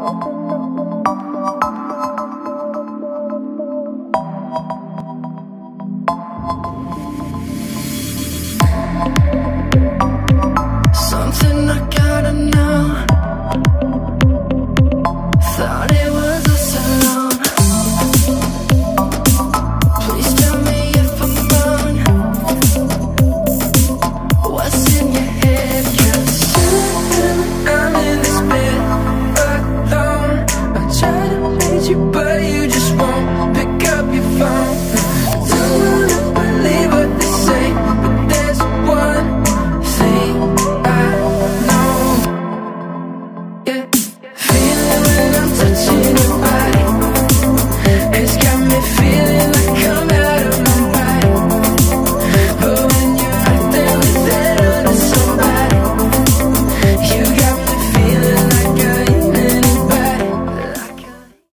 Something I gotta know. Thought it was us alone. Please tell me if I'm wrong. What's in your head? 'Cause I'm in this bed alone. I try to reach you, but you just won't pick up your phone. Don't wanna believe what they say, but there's one thing I know. Yeah, feeling when I'm touching